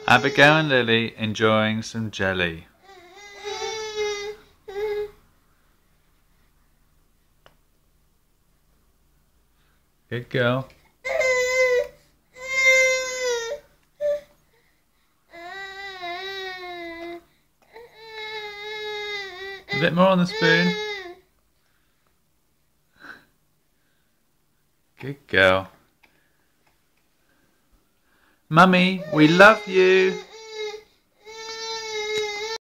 Abigail and Lily enjoying some jelly. Good girl. A bit more on the spoon. Good girl. Mummy, we love you.